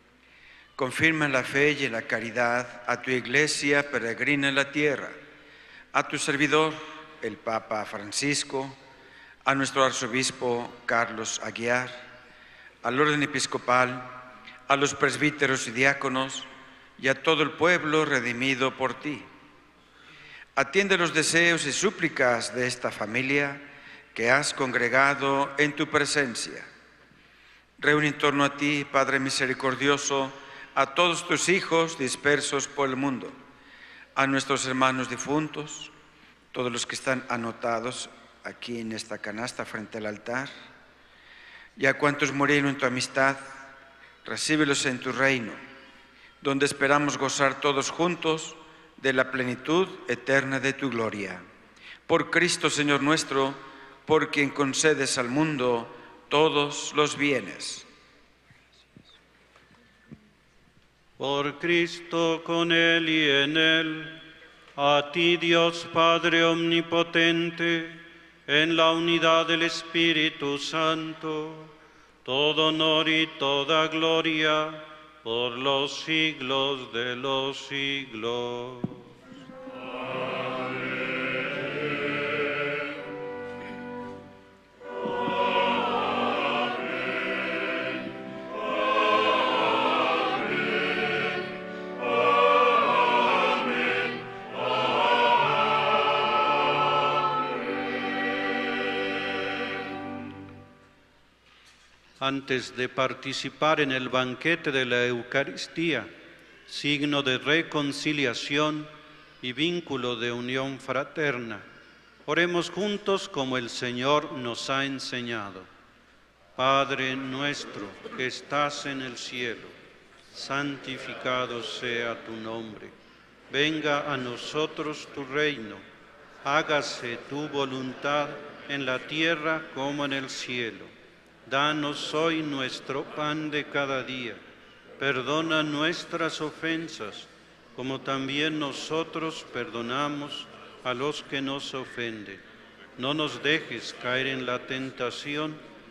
S8: Confirma en la fe y en la caridad a tu Iglesia peregrina en la tierra, a tu servidor, el Papa Francisco, a nuestro arzobispo Carlos Aguiar, al orden episcopal, a los presbíteros y diáconos y a todo el pueblo redimido por ti. Atiende los deseos y súplicas de esta familia que has congregado en tu presencia. Reúne en torno a ti, Padre misericordioso, a todos tus hijos dispersos por el mundo, a nuestros hermanos difuntos, todos los que están anotados aquí en esta canasta frente al altar, y a cuantos murieron en tu amistad, recíbelos en tu reino, donde esperamos gozar todos juntos de la plenitud eterna de tu gloria. Por Cristo, Señor nuestro, por quien concedes al mundo todos los bienes.
S1: Por Cristo, con Él y en Él, a ti, Dios Padre omnipotente, en la unidad del Espíritu Santo, todo honor y toda gloria, por los siglos de los siglos. Antes de participar en el banquete de la Eucaristía, signo de reconciliación y vínculo de unión fraterna, oremos juntos como el Señor nos ha enseñado. Padre nuestro que estás en el cielo, santificado sea tu nombre. Venga a nosotros tu reino. Hágase tu voluntad en la tierra como en el cielo. Danos hoy nuestro pan de cada día. Perdona nuestras ofensas, como también nosotros perdonamos a los que nos ofenden. No nos dejes caer en la tentación.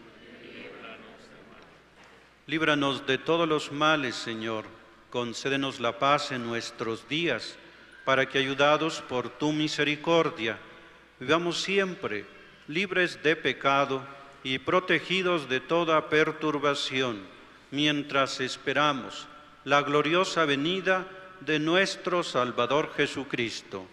S1: Líbranos de todos los males, Señor. Concédenos la paz en nuestros días, para que, ayudados por tu misericordia, vivamos siempre libres de pecado y protegidos de toda perturbación, mientras esperamos la gloriosa venida de nuestro Salvador Jesucristo.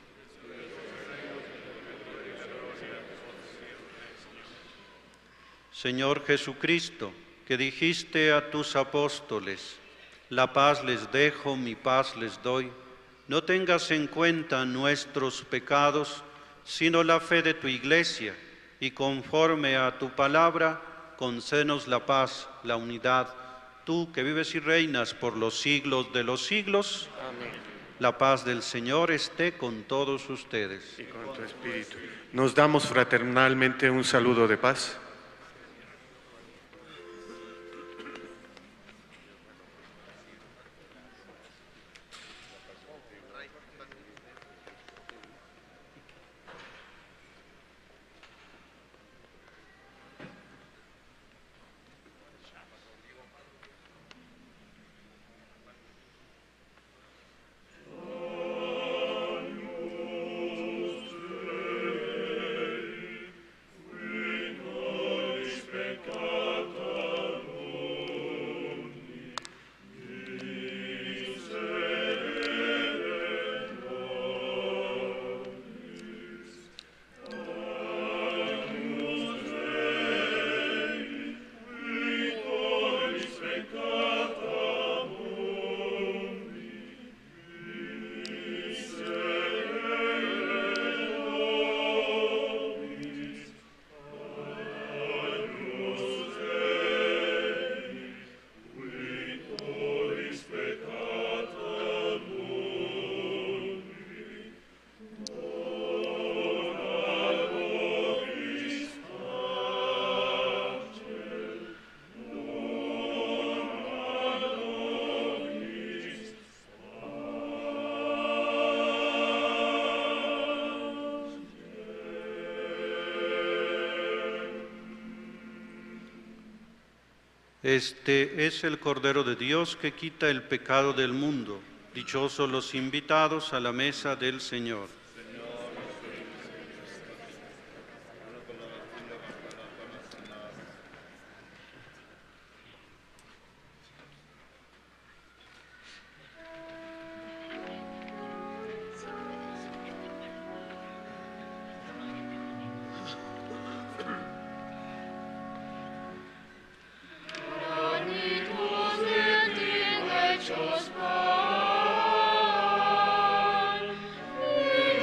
S1: Señor Jesucristo, que dijiste a tus apóstoles, la paz les dejo, mi paz les doy, no tengas en cuenta nuestros pecados, sino la fe de tu Iglesia, y conforme a tu palabra, concédenos la paz, la unidad. Tú que vives y reinas por los siglos de los siglos,
S6: Amén.
S1: la paz del Señor esté con todos ustedes.
S6: Y con tu espíritu. Nos damos fraternalmente un saludo de paz.
S1: Este es el Cordero de Dios que quita el pecado del mundo. Dichosos los invitados a la mesa del Señor.
S3: Hechos pan,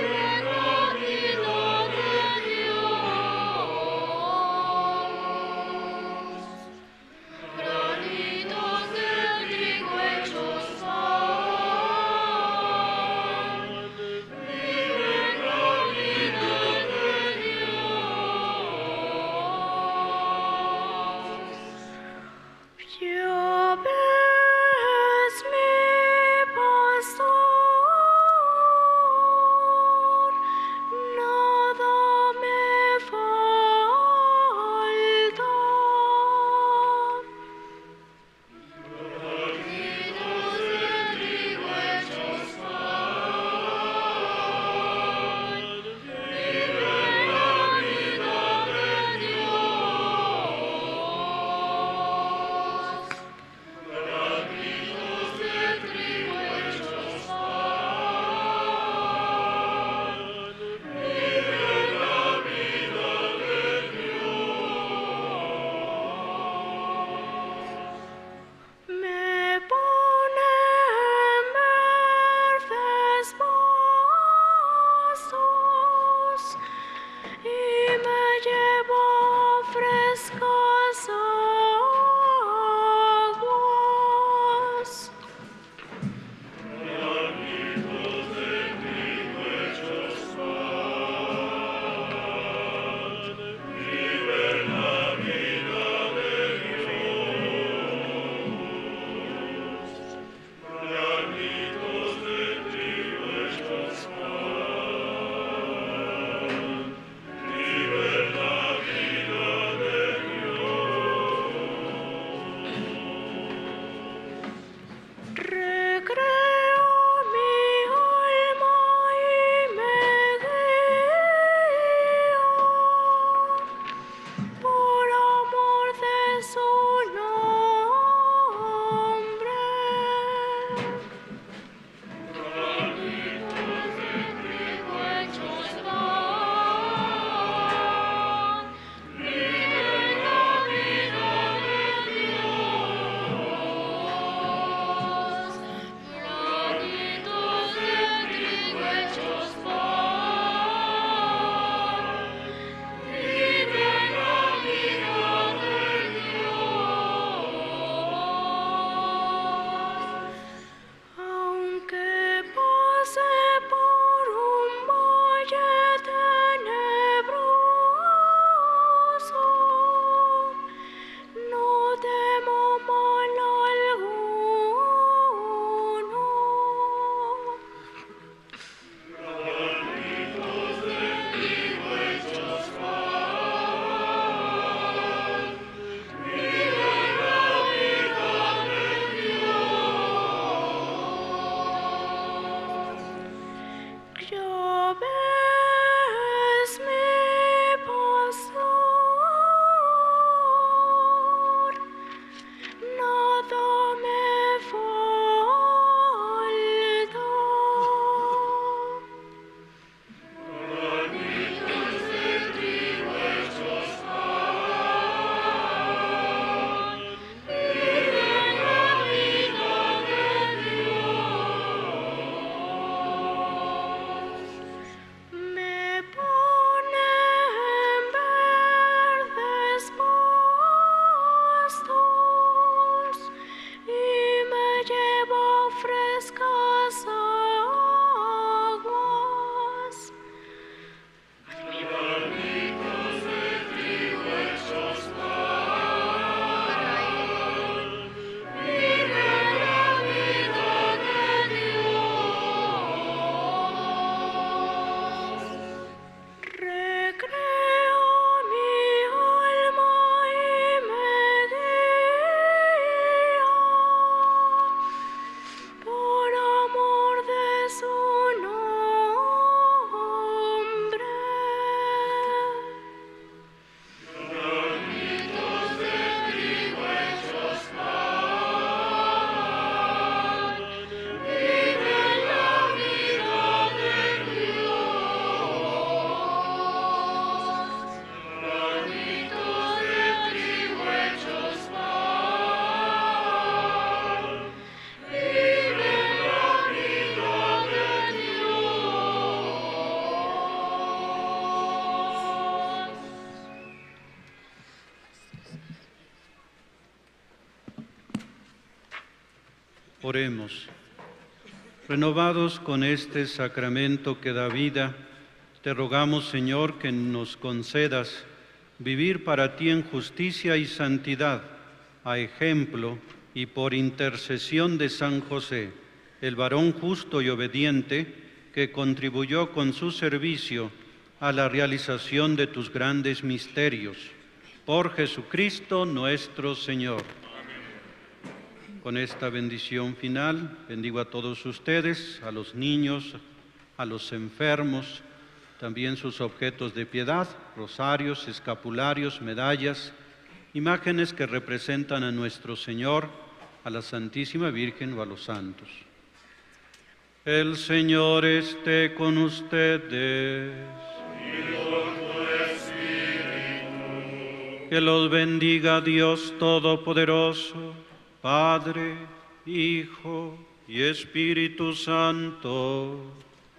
S1: Oremos. Renovados con este sacramento que da vida, te rogamos, Señor, que nos concedas vivir para ti en justicia y santidad, a ejemplo y por intercesión de San José, el varón justo y obediente, que contribuyó con su servicio a la realización de tus grandes misterios. Por Jesucristo nuestro Señor. Con esta bendición final, bendigo a todos ustedes, a los niños, a los enfermos, también sus objetos de piedad, rosarios, escapularios, medallas, imágenes que representan a nuestro Señor, a la Santísima Virgen o a los santos. El Señor esté con ustedes.
S3: Y con tu espíritu.
S1: Que los bendiga Dios Todopoderoso, Padre, Hijo y Espíritu Santo.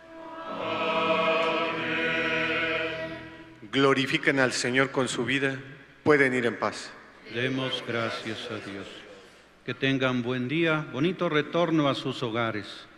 S6: Glorifiquen al Señor con su vida, pueden ir en paz.
S1: Demos gracias a Dios. Que tengan buen día, bonito retorno a sus hogares.